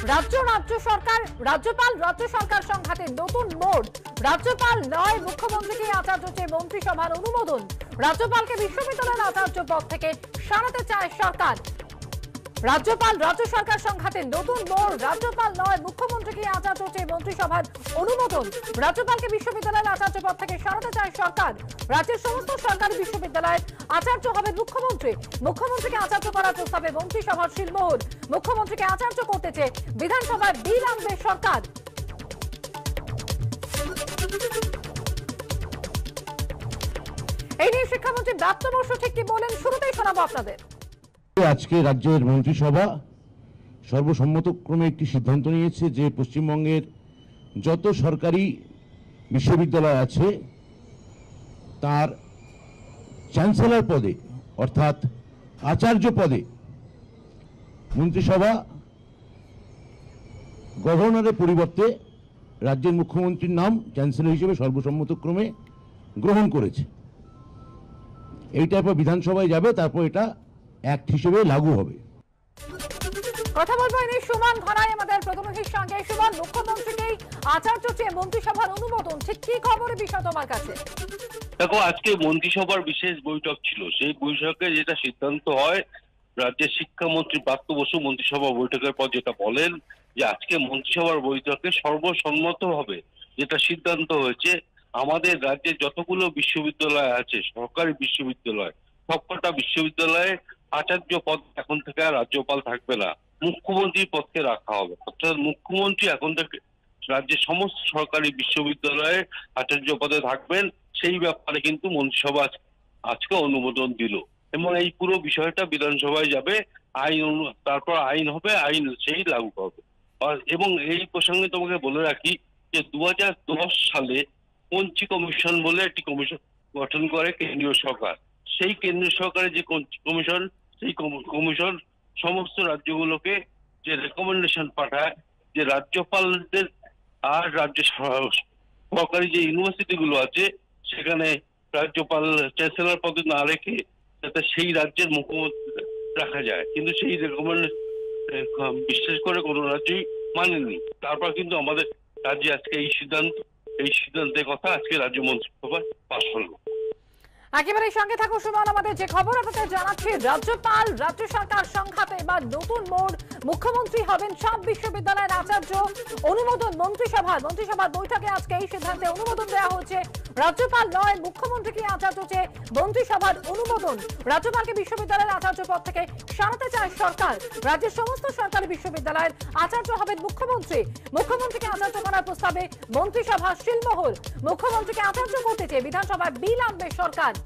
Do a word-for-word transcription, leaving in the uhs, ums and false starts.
রাজ্য রাজ্য সরকার রাজ্যপাল রাজ্য সরকার সংঘাতে নতুন মোড়। রাজ্যপাল নয়, মুখ্যমন্ত্রীকে আচার্য চেয়ে মন্ত্রিসভার অনুমোদন। রাজ্যপালকে বিশ্ববিদ্যালয়ের আচার্য পদ থেকে সরাতে চায় সরকার। রাজ্যপাল রাজ্য সরকার সংঘাতে নতুন মোড়। রাজ্যপাল নয়, মুখ্যমন্ত্রীকে আচার্য চেয়ে মন্ত্রিসভার অনুমোদন। রাজ্যপালকে বিশ্ববিদ্যালয়ের আচার্য পদ থেকে সরাতে চায় সরকার। রাজ্যের সমস্ত সরকারি বিশ্ববিদ্যালয়ের আচার্য হবে মুখ্যমন্ত্রী। মুখ্যমন্ত্রীকে আচার্য করার প্রস্তাবে মন্ত্রিসভার শিলমোহর। মুখ্যমন্ত্রীকে আচার্য করতে চেয়ে বিধানসভায় বিল আনবে সরকার। এই নিয়ে শিক্ষামন্ত্রী ব্রাত্য বসু ঠিক কি বলেন শুরুতেই শোনাবো আপনাদের। আজকে রাজ্যের মন্ত্রিসভা সর্বসম্মতক্রমে একটি সিদ্ধান্ত নিয়েছে যে পশ্চিমবঙ্গের যত সরকারি বিশ্ববিদ্যালয় আছে তার চ্যান্সেলর পদে অর্থাৎ আচার্য পদে মন্ত্রিসভা গভর্নরের পরিবর্তে রাজ্যের মুখ্যমন্ত্রীর নাম চ্যান্সেলর হিসেবে সর্বসম্মতক্রমে গ্রহণ করেছে। এইটা এরপর বিধানসভায় যাবে, তারপর এটা অ্যাক্ট হিসেবে লাগু হবে। কথা বলবো এই সুমন ঘনাই আমাদের প্রতিনিধির সঙ্গে। সুমন, মুখ্যমন্ত্রীকেই আচার্য চেয়ে মন্ত্রিসভার অনুমোদন, ঠিক কি খবরের বিষয় তোমার কাছে? দেখো, আজকে মন্ত্রিসভার বিশেষ বৈঠক ছিল। সেই বৈঠকে যেটা সিদ্ধান্ত হয়, রাজ্যের শিক্ষামন্ত্রী ব্রাত্য বসু মন্ত্রিসভা বৈঠকের পর যেটা বলেন যে আজকে মন্ত্রিসভার বৈঠকে সর্বসম্মতভাবে যেটা সিদ্ধান্ত হয়েছে, আমাদের রাজ্যে যতগুলো বিশ্ববিদ্যালয় আছে সরকারি বিশ্ববিদ্যালয়, সবকটা বিশ্ববিদ্যালয়ে আচার্য পদ এখন থেকে আর রাজ্যপাল থাকবে না, মুখ্যমন্ত্রীর পদকে রাখা হবে। অর্থাৎ মুখ্যমন্ত্রী এখন থেকে রাজ্যের সমস্ত সরকারি বিশ্ববিদ্যালয়ে আচার্য পদে থাকবেন। সেই ব্যাপারে কিন্তু মন্ত্রিসভা আজকে অনুমোদন দিল এবং এই পুরো বিষয়টা বিধানসভায় যাবে, আইন তারপর আইন হবে, আইন সেই লাগু হবে। এবং এই প্রসঙ্গে তোমাকে বলে রাখি যে দু হাজার দশ সালে পঞ্চি কমিশন বলে একটি কমিশন গঠন করে কেন্দ্রীয় সরকার। সেই কেন্দ্রীয় সরকারের যে কমিশন, সেই কমিশন সমস্ত রাজ্যগুলোকে যে রেকমেন্ডেশন পাঠায় যে রাজ্যপালদের আর রাজ্য সরকারি যে ইউনিভার্সিটি গুলো আছে সেখানে রাজ্যপাল চ্যান্সেলর পদে না রেখে যাতে সেই রাজ্যের মুখ্যমন্ত্রী রাখা যায়, কিন্তু সেই রেকমেন্ডেশন বিশেষ করে কোনো রাজ্যই মানেনি। তারপর কিন্তু আমাদের রাজ্যে আজকে এই সিদ্ধান্ত এই সিদ্ধান্তের কথা আজকে রাজ্য মন্ত্রিসভায় পাশ হলো। একেবারে সঙ্গে থাকো সুমন। আমাদের যে খবর আপনাদের জানাচ্ছি, রাজ্যপাল রাজ্য সরকার সংঘাতে এবার নতুন মোড়। মুখ্যমন্ত্রী হবেন সব বিশ্ববিদ্যালয়ের আচার্য। অনুমোদন মন্ত্রিসভার মন্ত্রিসভার বৈঠকে আজকে এই সিদ্ধান্তে অনুমোদন দেওয়া হয়েছে। রাজ্যপাল নয়, মুখ্যমন্ত্রীকে আচার্য চেয়ে মন্ত্রিসভার অনুমোদন। রাজ্যপালকে বিশ্ববিদ্যালয়ের আচার্য পদ থেকে সরাতে চায় সরকার। রাজ্যের সমস্ত সরকারি বিশ্ববিদ্যালয়ের আচার্য হবেন মুখ্যমন্ত্রী। মুখ্যমন্ত্রীকে আচার্য করার প্রস্তাবে মন্ত্রিসভা শিলমোহর। মুখ্যমন্ত্রীকে আচার্য করতে চেয়ে বিধানসভায় বিল আনবে সরকার।